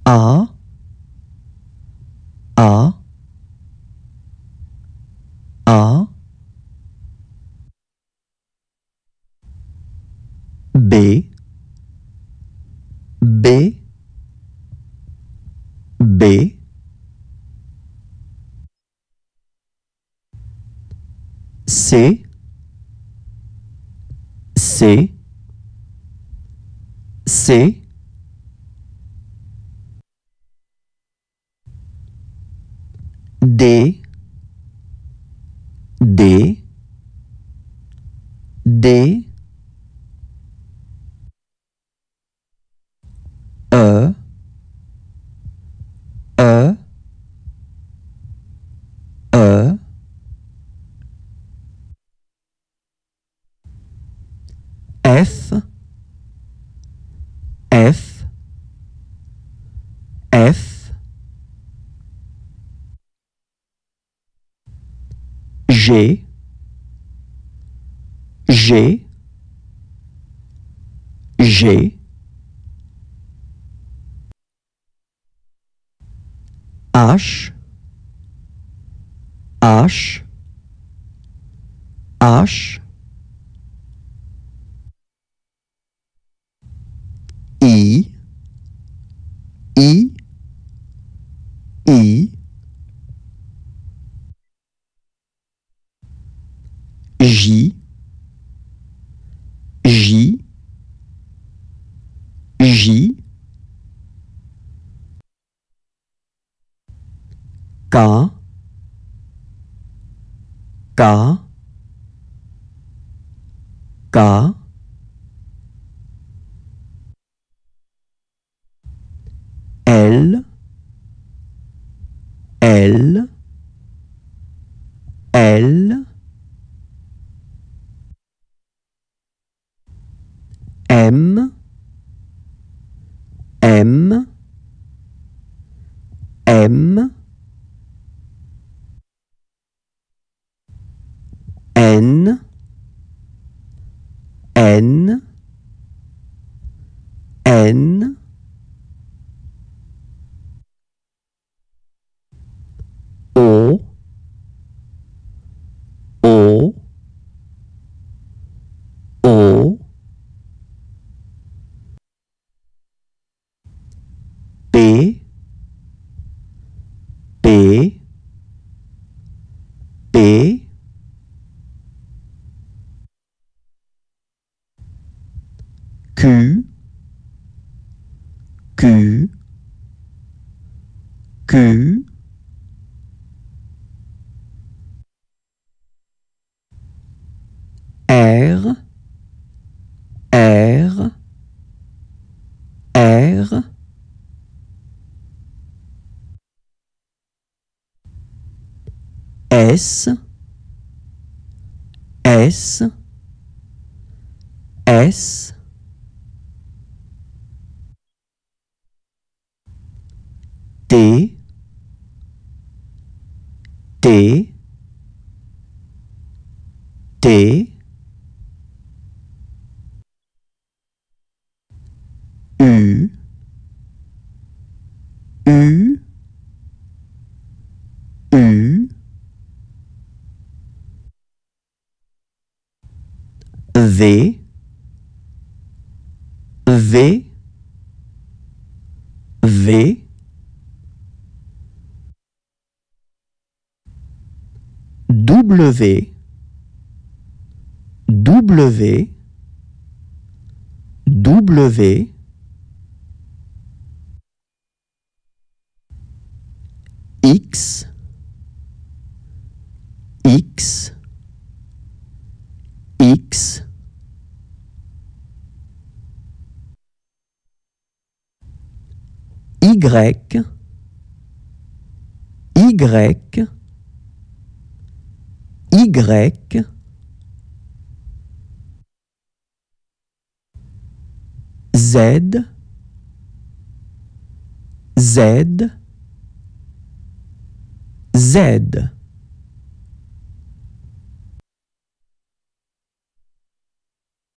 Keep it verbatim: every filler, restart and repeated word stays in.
A, A, A, B, B, B, C, C, C, D, D, D, E, E, E, F, F, F, G, G, G, H, H, H, I, I, I, J, J, J, K, K, K, L, L, L, M, M, M, N, N, N, O, O, O, P, P, P, Q, Q, Q, R, R, R, S, S, S, T, T, T, U, U, U, V, V, V, W, W, W, X, X, X, Y, Y, Y, Z, Z, Z.